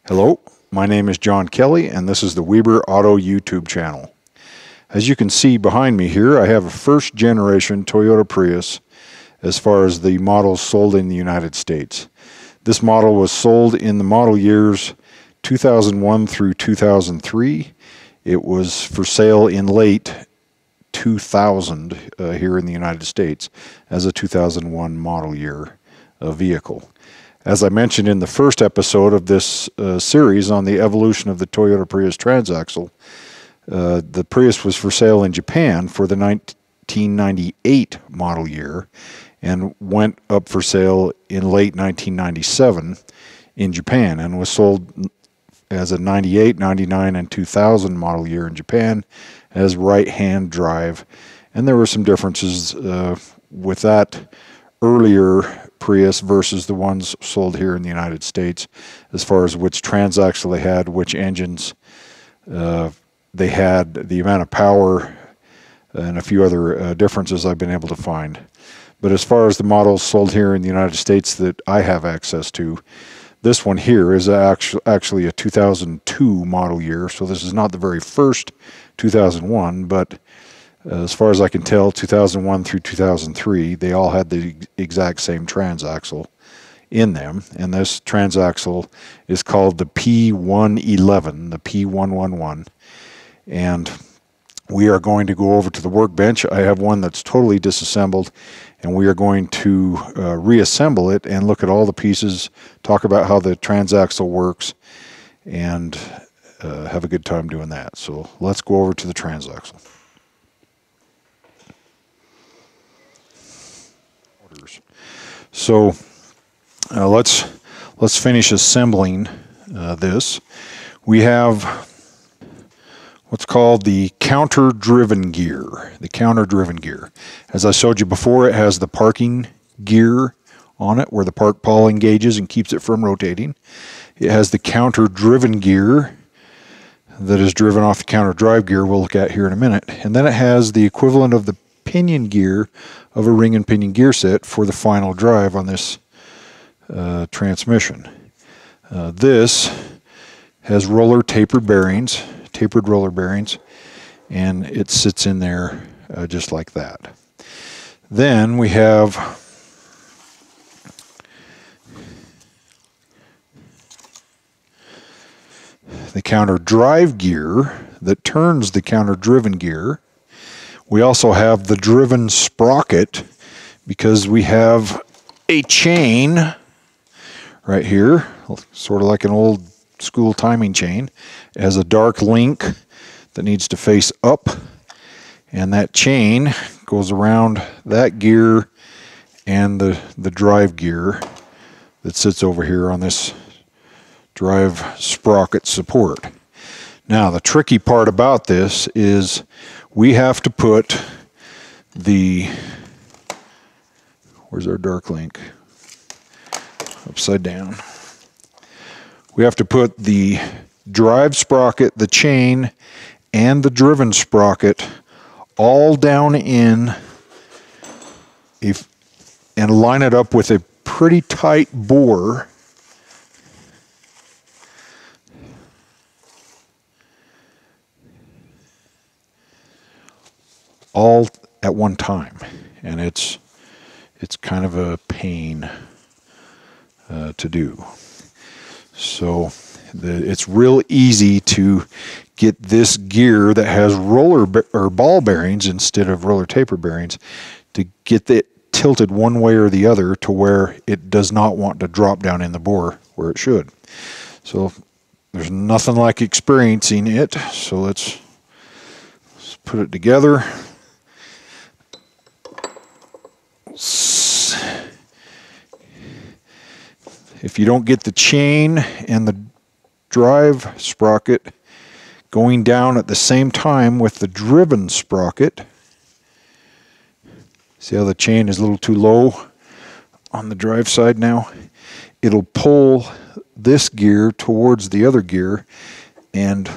Hello, my name is John Kelly and this is the Weber Auto YouTube channel. As you can see behind me here, I have a first generation Toyota Prius as far as the models sold in the United States. This model was sold in the model years 2001 through 2003. It was for sale in late 2000 here in the United States as a 2001 model year vehicle. As I mentioned in the first episode of this series on the evolution of the Toyota Prius Transaxle, the Prius was for sale in Japan for the 1998 model year and went up for sale in late 1997 in Japan and was sold as a 98, 99, and 2000 model year in Japan as right-hand drive. And there were some differences with that earlier Prius versus the ones sold here in the United States as far as which transaxle they had, which engines they had, the amount of power, and a few other differences I've been able to find. But as far as the models sold here in the United States that I have access to, this one here is actually a 2002 model year, so this is not the very first 2001, but as far as I can tell, 2001 through 2003, they all had the exact same transaxle in them. And this transaxle is called the P111, the P111. And we are going to go over to the workbench. I have one that's totally disassembled, and we are going to reassemble it and look at all the pieces, talk about how the transaxle works, and have a good time doing that. So let's go over to the transaxle. So let's finish assembling this. We have what's called the counter-driven gear. The counter-driven gear. As I showed you before, it has the parking gear on it where the park pawl engages and keeps it from rotating. It has the counter-driven gear that is driven off the counter-drive gear we'll look at here in a minute. And then it has the equivalent of the pinion gear of a ring and pinion gear set for the final drive on this transmission. This has roller tapered roller bearings, and it sits in there just like that. Then we have the counter drive gear that turns the counter driven gear. We also have the driven sprocket because we have a chain right here, sort of like an old school timing chain. It has a dark link that needs to face up, and that chain goes around that gear and the drive gear that sits over here on this drive sprocket support. Now, the tricky part about this is we have to put the, where's our dark link? Upside down. We have to put the drive sprocket, the chain, and the driven sprocket all down in and line it up with a pretty tight bore . All at one time, and it's kind of a pain to do. So it's real easy to get this gear that has roller or ball bearings instead of roller taper bearings to get it tilted one way or the other to where it does not want to drop down in the bore where it should. So there's nothing like experiencing it. So let's put it together. If you don't get the chain and the drive sprocket going down at the same time with the driven sprocket, see how the chain is a little too low on the drive side now? It'll pull this gear towards the other gear and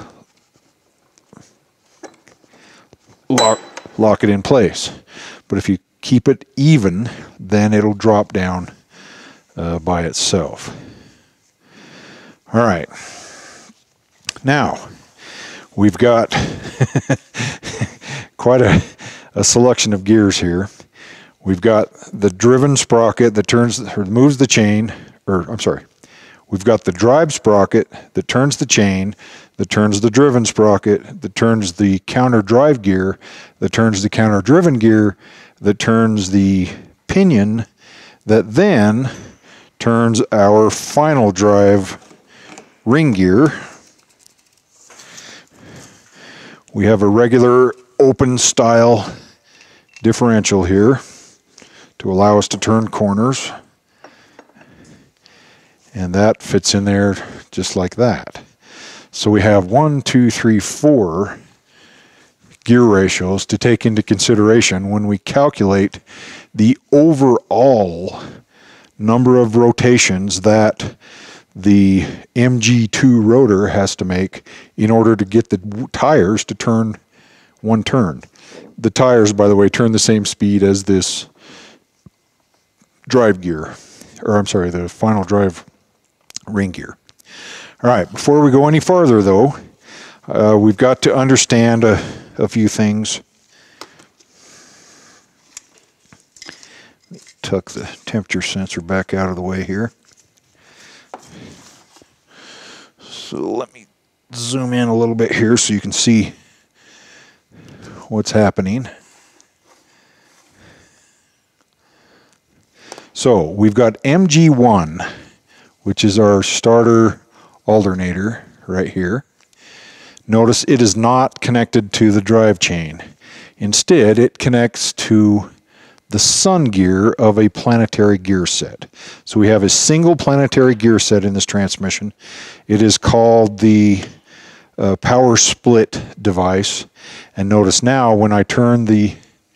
lock it in place. But if you keep it even, then it'll drop down by itself. All right, Now, we've got quite a selection of gears here. We've got the driven sprocket that turns or moves the chain, or I'm sorry, we've got the drive sprocket that turns the chain, that turns the driven sprocket, that turns the counter drive gear, that turns the counter driven gear, that turns the pinion, that then turns our final drive ring gear. We have a regular open style differential here to allow us to turn corners, and that fits in there just like that. So we have 1, 2, 3, 4 gear ratios to take into consideration when we calculate the overall number of rotations that the MG2 rotor has to make in order to get the tires to turn one turn. The tires, by the way, turn the same speed as this drive gear, or I'm sorry, the final drive ring gear. All right, before we go any farther though, we've got to understand a few things. Tuck the temperature sensor back out of the way here. So let me zoom in a little bit here so you can see what's happening. So we've got MG1, which is our starter alternator right here. Notice it is not connected to the drive chain. Instead, it connects to the Sun Gear of a planetary gear set. So we have a single planetary gear set in this transmission. It is called the power split device. And notice now when I turn the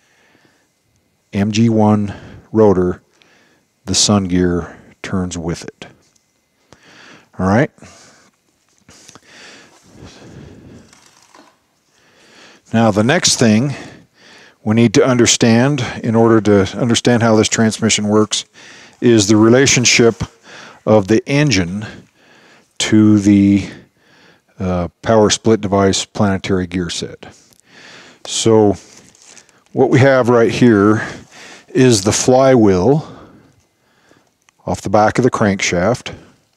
MG1 rotor, the Sun Gear turns with it. All right. Now the next thing we need to understand in order to understand how this transmission works is the relationship of the engine to the power split device planetary gear set. So what we have right here is the flywheel off the back of the crankshaft.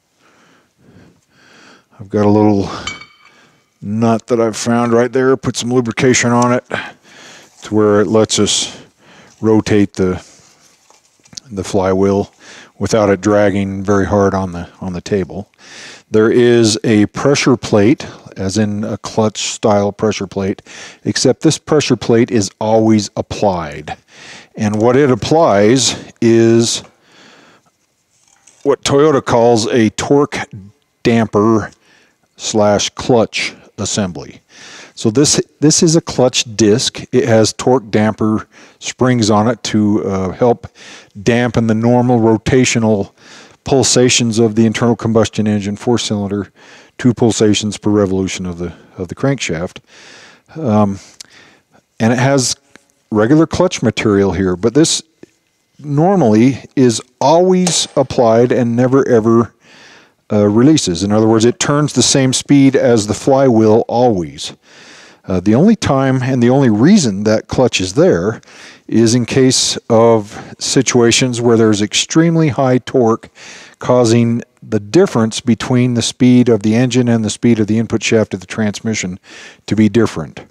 I've got a little nut that I've found right there, put some lubrication on it to where it lets us rotate the flywheel without it dragging very hard on the table. There is a pressure plate, as in a clutch style pressure plate, except this pressure plate is always applied. And what it applies is what Toyota calls a torque damper / clutch assembly. So this is a clutch disc. It has torque damper springs on it to help dampen the normal rotational pulsations of the internal combustion engine 4-cylinder, 2 pulsations per revolution of the crankshaft. And it has regular clutch material here, but this normally is always applied and never ever releases. In other words, it turns the same speed as the flywheel always. The only time and the only reason that clutch is there is in case of situations where there's extremely high torque causing the difference between the speed of the engine and the speed of the input shaft of the transmission to be different.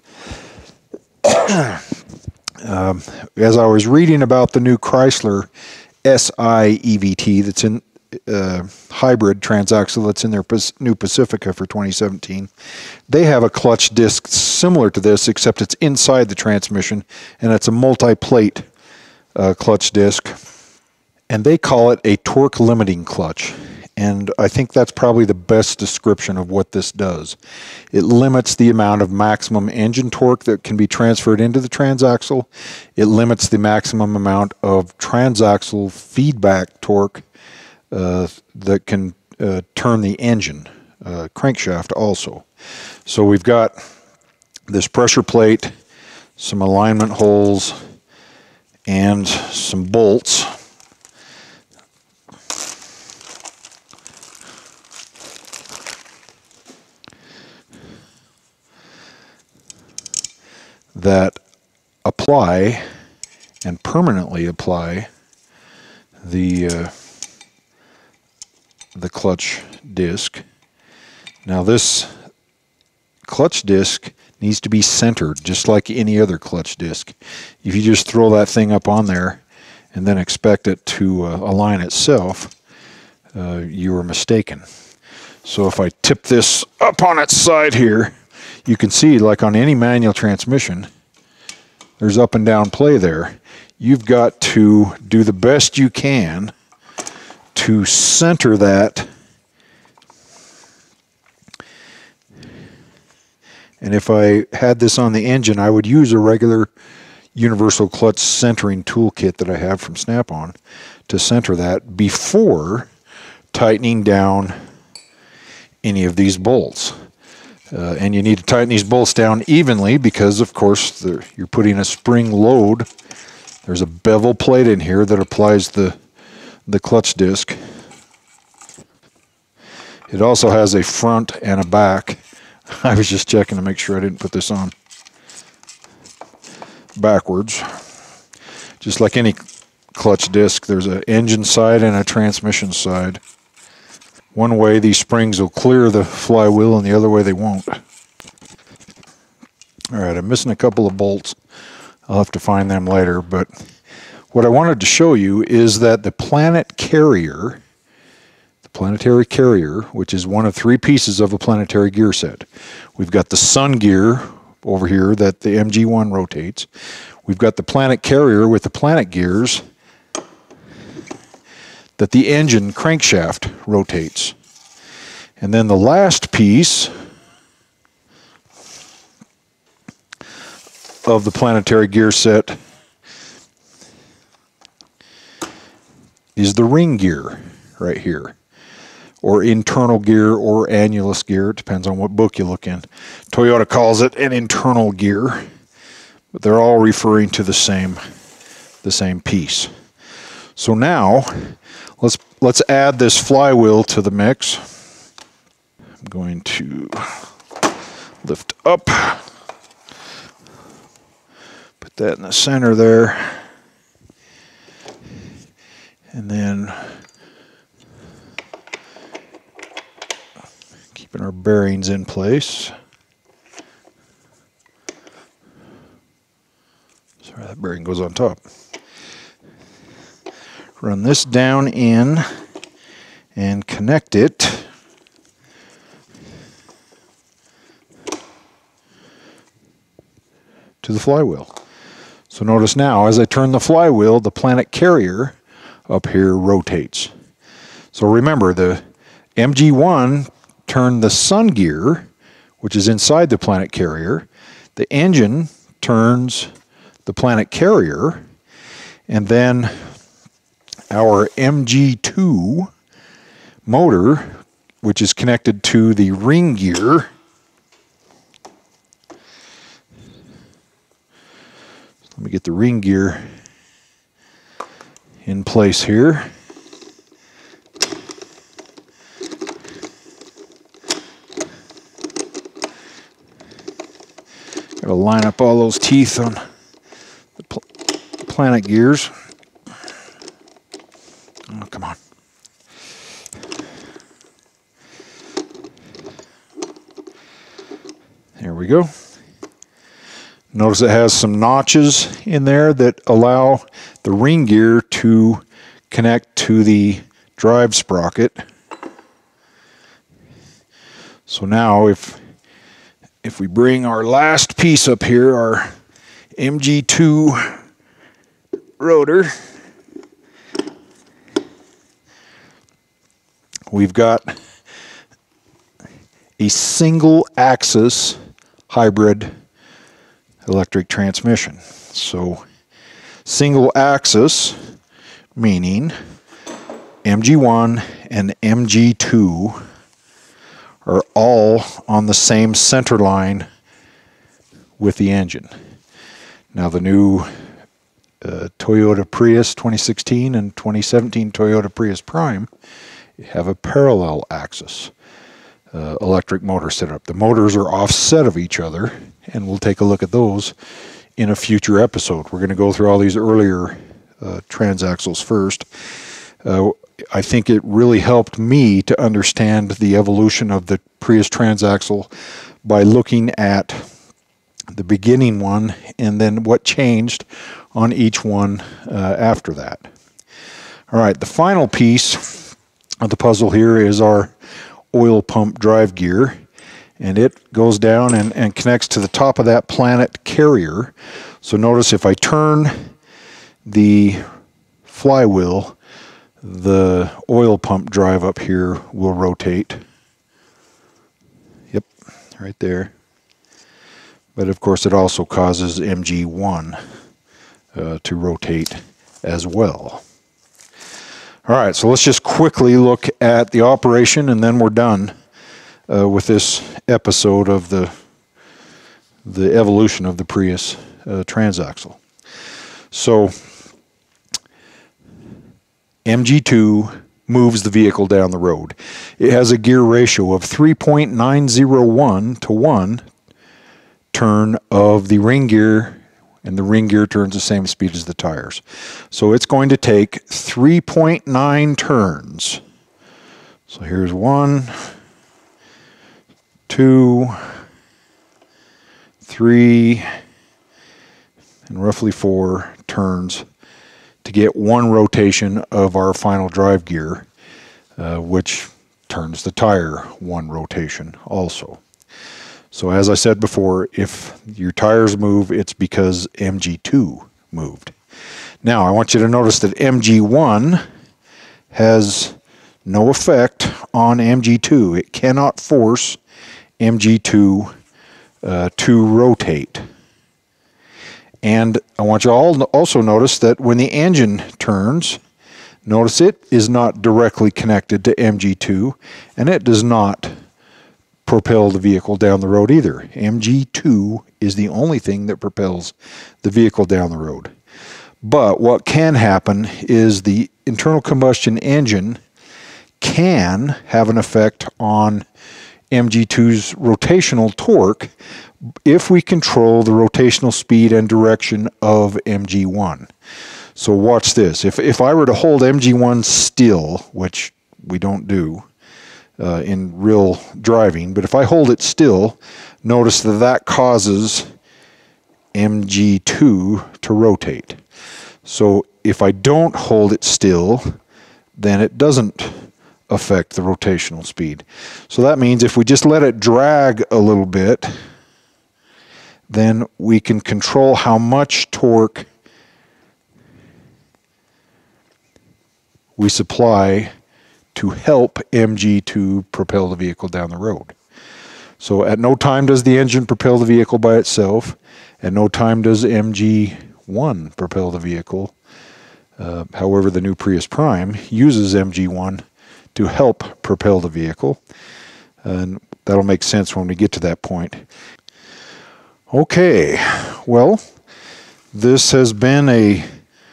As I was reading about the new Chrysler SI EVT that's in hybrid transaxle that's in their new Pacifica for 2017, they have a clutch disc similar to this, except it's inside the transmission, and it's a multi-plate clutch disc, and they call it a torque limiting clutch. And I think that's probably the best description of what this does. It limits the amount of maximum engine torque that can be transferred into the transaxle. It limits the maximum amount of transaxle feedback torque that can turn the engine crankshaft also. So we've got this pressure plate, some alignment holes, and some bolts. apply and permanently apply the clutch disc. Now this clutch disc needs to be centered just like any other clutch disc. If you just throw that thing up on there and then expect it to align itself, you are mistaken. So if I tip this up on its side here, you can see, like on any manual transmission, there's up and down play there. You've got to do the best you can to center that. And if I had this on the engine, I would use a regular universal clutch centering toolkit that I have from Snap-on to center that before tightening down any of these bolts. And you need to tighten these bolts down evenly because, of course, you're putting a spring load. There's a bevel plate in here that applies the clutch disc. It also has a front and a back. I was just checking to make sure I didn't put this on backwards. Just like any clutch disc, there's an engine side and a transmission side. One way these springs will clear the flywheel and the other way they won't. Alright, I'm missing a couple of bolts. I'll have to find them later, but what I wanted to show you is that the planet carrier, the planetary carrier, which is one of three pieces of a planetary gear set. We've got the Sun Gear over here that the MG1 rotates. We've got the planet carrier with the planet gears that the engine crankshaft rotates. And then the last piece of the planetary gear set is the ring gear right here, or internal gear or annulus gear. It depends on what book you look in. Toyota calls it an internal gear, but they're all referring to the same piece. So now let's add this flywheel to the mix. I'm going to lift up, put that in the center there, and then keeping our bearings in place. Sorry, that bearing goes on top. Run this down in and connect it to the flywheel. So notice now, as I turn the flywheel, the planet carrier up here rotates. So remember, the MG1 turned the Sun Gear, which is inside the planet carrier. The engine turns the planet carrier, and then our MG2 motor, which is connected to the ring gear, let me get the ring gear in place here. Got to line up all those teeth on the planet gears. Oh, come on. There we go. Notice it has some notches in there that allow the ring gear to connect to the drive sprocket. So now if we bring our last piece up here, our MG2 rotor, we've got a single axis hybrid electric transmission. So single axis meaning MG1 and MG2 are all on the same center line with the engine. Now the new Toyota Prius 2016 and 2017 Toyota Prius Prime have a parallel axis electric motor setup. The motors are offset of each other, and we'll take a look at those in a future episode. We're going to go through all these earlier transaxles first. I think it really helped me to understand the evolution of the Prius Transaxle by looking at the beginning one and then what changed on each one after that. All right, the final piece of the puzzle here is our oil pump drive gear, and it goes down and connects to the top of that planet carrier. So notice if I turn the flywheel, the oil pump drive up here will rotate. Yep, right there. But of course it also causes MG1 to rotate as well. All right, so let's just quickly look at the operation and then we're done with this episode of the evolution of the Prius Transaxle. So MG2 moves the vehicle down the road. It has a gear ratio of 3.901 to 1 turn of the ring gear, and the ring gear turns the same speed as the tires. So it's going to take 3.9 turns. So here's 1, 2, 3, and roughly 4 turns to get 1 rotation of our final drive gear, which turns the tire 1 rotation also. So as I said before, if your tires move, it's because MG2 moved. Now I want you to notice that MG1 has no effect on MG2. It cannot force MG2 to rotate. And I want you all to also notice that when the engine turns, notice it is not directly connected to MG2, and it does not propel the vehicle down the road either. MG2 is the only thing that propels the vehicle down the road. But what can happen is the internal combustion engine can have an effect on MG2's rotational torque if we control the rotational speed and direction of MG1. So watch this. If I were to hold MG1 still, which we don't do in real driving, but if I hold it still, notice that that causes MG2 to rotate. So if I don't hold it still, then it doesn't affect the rotational speed. So that means if we just let it drag a little bit, then we can control how much torque we supply to help MG2 propel the vehicle down the road. So at no time does the engine propel the vehicle by itself. At no time does MG1 propel the vehicle. However, the new Prius Prime uses MG1 to help propel the vehicle. And that'll make sense when we get to that point. Okay, well, this has been a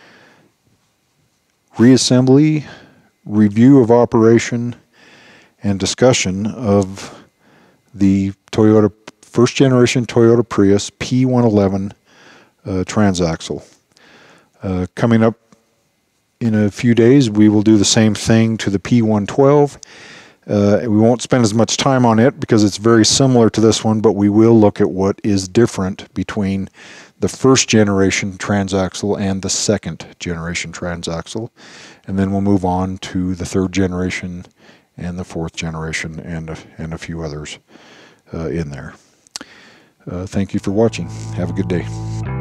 reassembly, review of operation, and discussion of the Toyota first generation Toyota Prius P111 Transaxle. Coming up in a few days, we will do the same thing to the P112. We won't spend as much time on it because it's very similar to this one, but we will look at what is different between the first generation Transaxle and the second generation Transaxle. And then we'll move on to the third generation and the fourth generation and a few others in there. Thank you for watching. Have a good day.